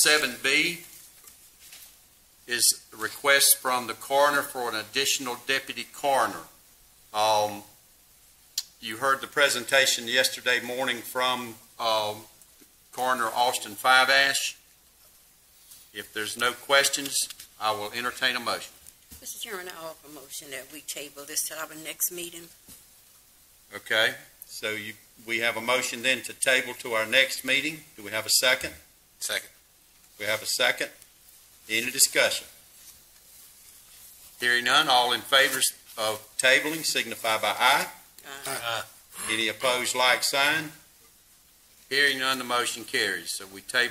7B is a request from the coroner for an additional deputy coroner. You heard the presentation yesterday morning from Coroner Austin Five-Ash. If there's no questions, I will entertain a motion. Mr. Chairman, I offer a motion that we table this till our next meeting. Okay, so we have a motion then to table to our next meeting. Do we have a second? Second. We have a second. Any discussion? Hearing none, all in favor of tabling signify by aye. Aye. Any opposed, like sign. Hearing none, the motion carries. So we table